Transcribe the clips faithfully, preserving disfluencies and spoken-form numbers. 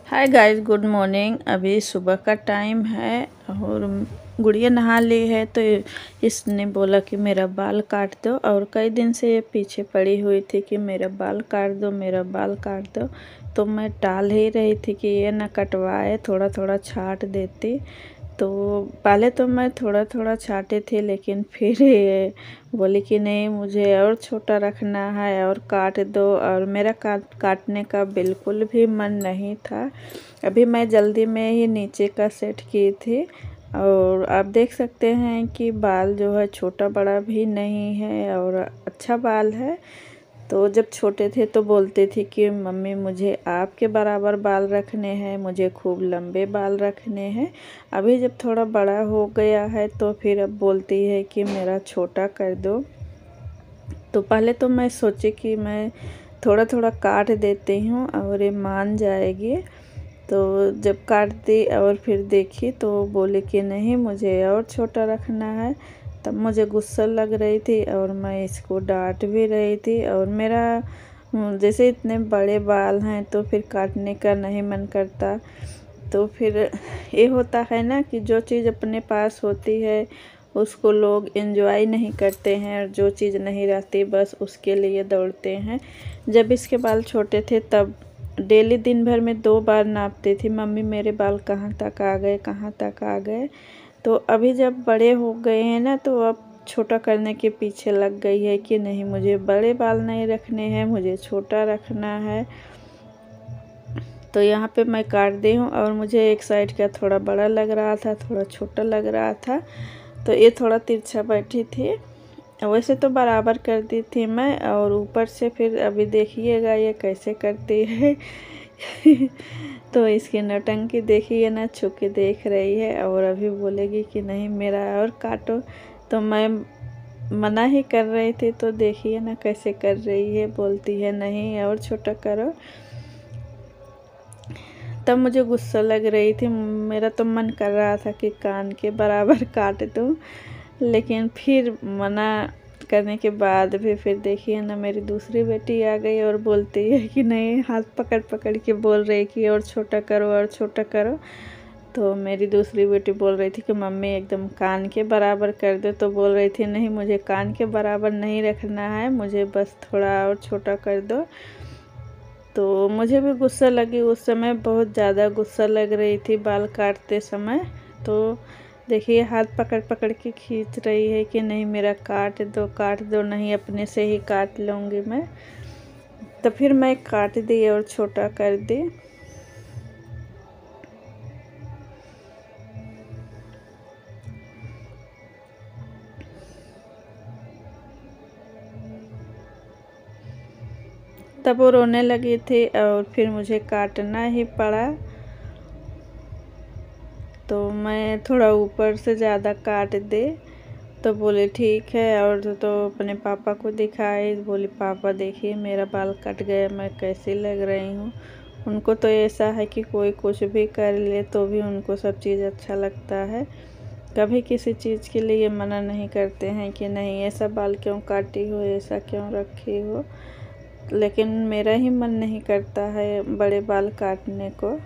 Hi guys, good morning. अभी सुबह का टाइम है और गुड़िया नहा ली है तो इसने बोला कि मेरा बाल काट दो। और कई दिन से ये पीछे पड़ी हुई थी कि मेरा बाल काट दो मेरा बाल काट दो। तो मैं टाल ही रही थी कि ये ना कटवाए, थोड़ा थोड़ा छाट देती। तो पहले तो मैं थोड़ा थोड़ा छाटे थे, लेकिन फिर ये बोली कि नहीं, मुझे और छोटा रखना है और काट दो। और मेरा काट काटने का बिल्कुल भी मन नहीं था। अभी मैं जल्दी में ही नीचे का सेट की थी और आप देख सकते हैं कि बाल जो है छोटा बड़ा भी नहीं है और अच्छा बाल है। तो जब छोटे थे तो बोलते थे कि मम्मी मुझे आपके बराबर बाल रखने हैं, मुझे खूब लंबे बाल रखने हैं। अभी जब थोड़ा बड़ा हो गया है तो फिर अब बोलती है कि मेरा छोटा कर दो। तो पहले तो मैं सोची कि मैं थोड़ा थोड़ा काट देती हूँ और ये मान जाएगी। तो जब काट दी और फिर देखी तो बोली कि नहीं, मुझे और छोटा रखना है। तब मुझे गुस्सा लग रही थी और मैं इसको डांट भी रही थी। और मेरा जैसे इतने बड़े बाल हैं तो फिर काटने का नहीं मन करता। तो फिर ये होता है ना कि जो चीज़ अपने पास होती है उसको लोग एंजॉय नहीं करते हैं, और जो चीज़ नहीं रहती बस उसके लिए दौड़ते हैं। जब इसके बाल छोटे थे तब डेली दिन भर में दो बार नापती थी, मम्मी मेरे बाल कहाँ तक आ गए कहाँ तक आ गए। तो अभी जब बड़े हो गए हैं ना तो अब छोटा करने के पीछे लग गई है कि नहीं, मुझे बड़े बाल नहीं रखने हैं, मुझे छोटा रखना है। तो यहाँ पे मैं काट दी हूँ और मुझे एक साइड का थोड़ा बड़ा लग रहा था, थोड़ा छोटा लग रहा था। तो ये थोड़ा तिरछा बैठी थी, वैसे तो बराबर कर दी थी मैं। और ऊपर से फिर अभी देखिएगा ये कैसे करती है। तो इसकी नौटंकी देखिए ना, छुप के देख रही है और अभी बोलेगी कि नहीं मेरा और काटो। तो मैं मना ही कर रही थी तो देखिए ना कैसे कर रही है, बोलती है नहीं और छोटा करो। तब मुझे गुस्सा लग रही थी, मेरा तो मन कर रहा था कि कान के बराबर काट दूँ, लेकिन फिर मना करने के बाद भी फिर देखिए ना मेरी दूसरी बेटी आ गई और बोलती है कि नहीं, हाथ पकड़ पकड़ के बोल रही कि और छोटा करो और छोटा करो। तो मेरी दूसरी बेटी बोल रही थी कि मम्मी एकदम कान के बराबर कर दो। तो बोल रही थी नहीं, मुझे कान के बराबर नहीं रखना है, मुझे बस थोड़ा और छोटा कर दो। तो मुझे भी गुस्सा लगी, उस समय बहुत ज़्यादा गुस्सा लग रही थी बाल काटते समय। तो देखिए हाथ पकड़ पकड़ के खींच रही है कि नहीं मेरा काट दो काट दो, नहीं अपने से ही काट लूँगी मैं। तो फिर मैं काट दी और छोटा कर दी। तब वो रोने लगी थी और फिर मुझे काटना ही पड़ा। तो मैं थोड़ा ऊपर से ज़्यादा काट दे तो बोले ठीक है। और तो अपने पापा को दिखाई, बोली पापा देखिए मेरा बाल कट गया, मैं कैसी लग रही हूँ। उनको तो ऐसा है कि कोई कुछ भी कर ले तो भी उनको सब चीज़ अच्छा लगता है, कभी किसी चीज़ के लिए मना नहीं करते हैं कि नहीं ऐसा बाल क्यों काटी हो, ऐसा क्यों रखी हो। लेकिन मेरा ही मन नहीं करता है बड़े बाल काटने को।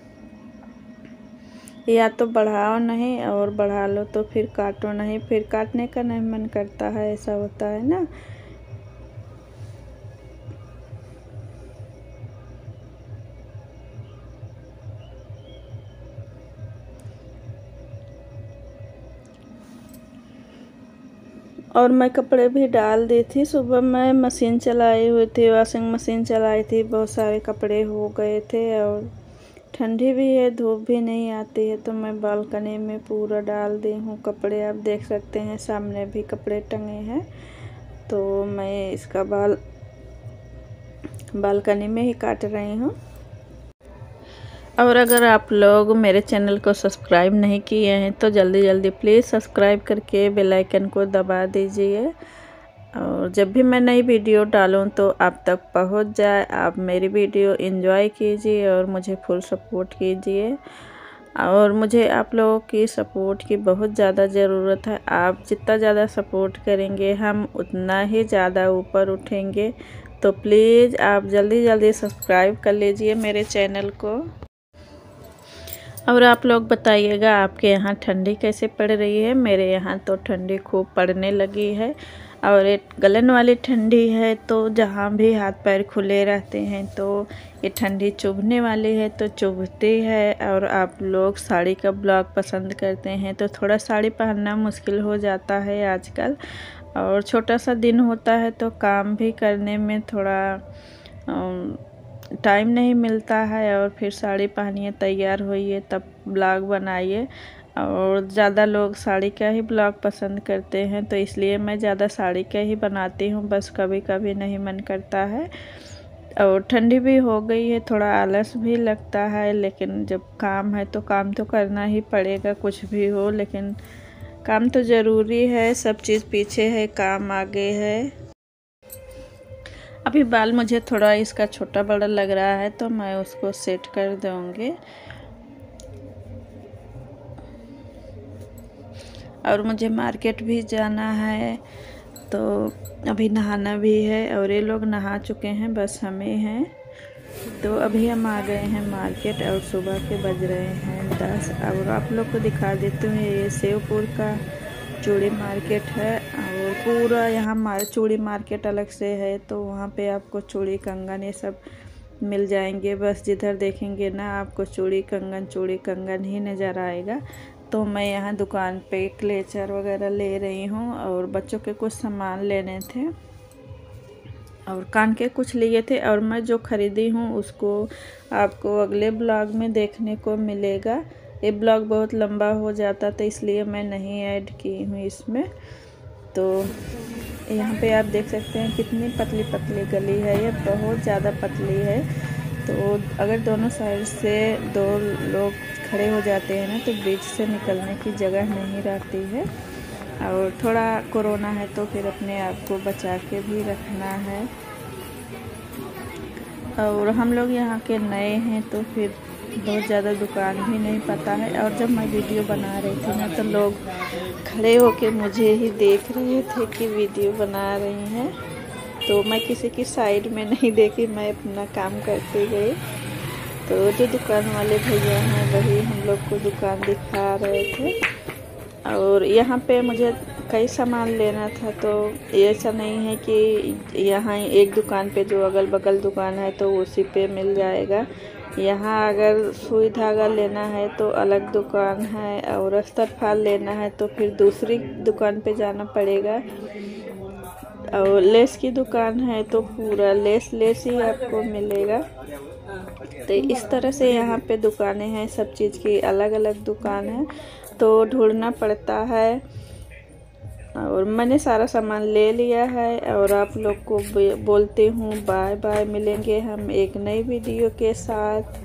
या तो बढ़ाओ नहीं और बढ़ा लो तो फिर काटो नहीं, फिर काटने का नहीं मन करता है, ऐसा होता है ना। और मैं कपड़े भी डाल दी थी, सुबह मैं मशीन चलाई हुई थी, वॉशिंग मशीन चलाई थी, बहुत सारे कपड़े हो गए थे। और ठंडी भी है, धूप भी नहीं आती है, तो मैं बालकनी में पूरा डाल दी हूँ कपड़े। आप देख सकते हैं सामने भी कपड़े टंगे हैं। तो मैं इसका बाल बालकनी में ही काट रही हूँ। और अगर आप लोग मेरे चैनल को सब्सक्राइब नहीं किए हैं तो जल्दी जल्दी प्लीज़ सब्सक्राइब करके बेल आइकन को दबा दीजिए, और जब भी मैं नई वीडियो डालूं तो आप तक पहुंच जाए। आप मेरी वीडियो एंजॉय कीजिए और मुझे फुल सपोर्ट कीजिए। और मुझे आप लोगों की सपोर्ट की बहुत ज़्यादा ज़रूरत है। आप जितना ज़्यादा सपोर्ट करेंगे हम उतना ही ज़्यादा ऊपर उठेंगे। तो प्लीज़ आप जल्दी जल्दी सब्सक्राइब कर लीजिए मेरे चैनल को। और आप लोग बताइएगा आपके यहाँ ठंडी कैसे पड़ रही है। मेरे यहाँ तो ठंडी खूब पड़ने लगी है और एक गलन वाली ठंडी है, तो जहाँ भी हाथ पैर खुले रहते हैं तो ये ठंडी चुभने वाली है तो चुभती है। और आप लोग साड़ी का ब्लॉग पसंद करते हैं तो थोड़ा साड़ी पहनना मुश्किल हो जाता है आजकल, और छोटा सा दिन होता है तो काम भी करने में थोड़ा टाइम नहीं मिलता है, और फिर साड़ी पहनिए तैयार होइए तब ब्लॉग बनाइए। और ज़्यादा लोग साड़ी का ही ब्लॉग पसंद करते हैं तो इसलिए मैं ज़्यादा साड़ी का ही बनाती हूँ, बस कभी कभी नहीं मन करता है। और ठंडी भी हो गई है, थोड़ा आलस भी लगता है, लेकिन जब काम है तो काम तो करना ही पड़ेगा, कुछ भी हो लेकिन काम तो ज़रूरी है। सब चीज़ पीछे है, काम आगे है। अभी बाल मुझे थोड़ा इसका छोटा बड़ा लग रहा है तो मैं उसको सेट कर दूँगी। और मुझे मार्केट भी जाना है तो अभी नहाना भी है, और ये लोग नहा चुके हैं, बस हमें हैं। तो अभी हम आ गए हैं मार्केट और सुबह के बज रहे हैं दस। और आप लोग को दिखा देती हूँ, ये सेवपुर का चूड़ी मार्केट है, और पूरा यहाँ मार चूड़ी मार्केट अलग से है, तो वहाँ पे आपको चूड़ी कंगन ये सब मिल जाएंगे। बस जिधर देखेंगे ना आपको चूड़ी कंगन चूड़ी कंगन ही नज़र आएगा। तो मैं यहाँ दुकान पे क्लेचर वगैरह ले रही हूँ, और बच्चों के कुछ सामान लेने थे और कान के कुछ लिए थे। और मैं जो ख़रीदी हूँ उसको आपको अगले ब्लॉग में देखने को मिलेगा। ये ब्लॉग बहुत लंबा हो जाता तो इसलिए मैं नहीं ऐड की हूँ इसमें। तो यहाँ पे आप देख सकते हैं कितनी पतली पतली गली है, ये बहुत ज़्यादा पतली है। तो अगर दोनों साइड से दो लोग खड़े हो जाते हैं ना तो बीच से निकलने की जगह नहीं रहती है। और थोड़ा कोरोना है तो फिर अपने आप को बचा के भी रखना है। और हम लोग यहाँ के नए हैं तो फिर बहुत ज़्यादा दुकान भी नहीं पता है। और जब मैं वीडियो बना रही थी ना तो लोग खड़े होके मुझे ही देख रहे थे कि वीडियो बना रही हैं, तो मैं किसी की साइड में नहीं देखी, मैं अपना काम करते गई। तो जो दुकान वाले भैया हैं वही हम लोग को दुकान दिखा रहे थे। और यहाँ पे मुझे कई सामान लेना था, तो ऐसा नहीं है कि यहाँ एक दुकान पे जो अगल बगल दुकान है तो उसी पे मिल जाएगा। यहाँ अगर सुई धागा लेना है तो अलग दुकान है, और अस्तर फाल लेना है तो फिर दूसरी दुकान पे जाना पड़ेगा। और लेस की दुकान है तो पूरा लेस लेस ही आपको मिलेगा। तो इस तरह से यहाँ पे दुकानें हैं, सब चीज़ की अलग अलग दुकान है, तो ढूंढना पड़ता है। और मैंने सारा सामान ले लिया है, और आप लोग को बोलते हूँ बाय बाय। मिलेंगे हम एक नई वीडियो के साथ।